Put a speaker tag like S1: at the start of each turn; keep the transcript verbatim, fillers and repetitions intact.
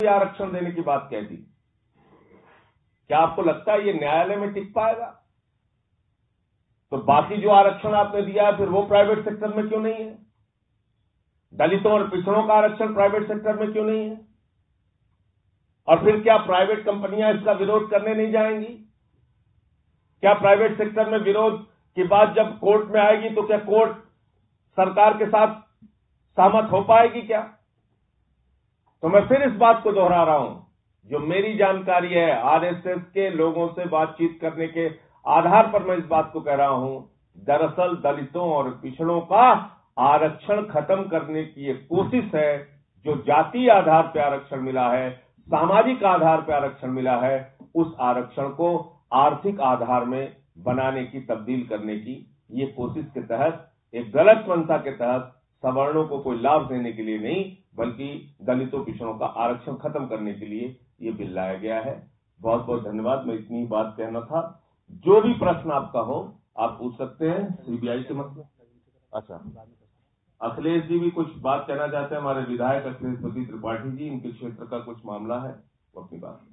S1: आरक्षण देने की बात कह दी। क्या आपको लगता है ये न्यायालय में टिक पाएगा? तो बाकी जो आरक्षण आपने दिया है फिर वो प्राइवेट सेक्टर में क्यों नहीं है? दलितों और पिछड़ों का आरक्षण प्राइवेट सेक्टर में क्यों नहीं है? और फिर क्या प्राइवेट कंपनियां इसका विरोध करने नहीं जाएंगी? क्या प्राइवेट सेक्टर में विरोध की बात जब कोर्ट में आएगी तो क्या कोर्ट सरकार के साथ सहमत हो पाएगी क्या? तो मैं फिर इस बात को दोहरा रहा हूं, जो मेरी जानकारी है, आरएसएस के लोगों से बातचीत करने के आधार पर मैं इस बात को कह रहा हूं, दरअसल दलितों और पिछड़ों का आरक्षण खत्म करने की एक कोशिश है। जो जातीय आधार पर आरक्षण मिला है, सामाजिक आधार पर आरक्षण मिला है, उस आरक्षण को आर्थिक आधार में बनाने की, तब्दील करने की ये कोशिश के तहत, एक गलत मंशा के तहत सवर्णों को कोई लाभ देने के लिए नहीं, बल्कि दलितों पिछड़ों का आरक्षण खत्म करने के लिए ये बिल लाया गया है। बहुत बहुत धन्यवाद। मैं इतनी बात कहना था। जो भी प्रश्न आपका हो आप पूछ सकते हैं सीबीआई के मसले। अच्छा, अखिलेश जी भी कुछ बात कहना चाहते हैं। हमारे विधायक अखिलेश पति त्रिपाठी जी, इनके क्षेत्र का कुछ मामला है, वो अपनी बात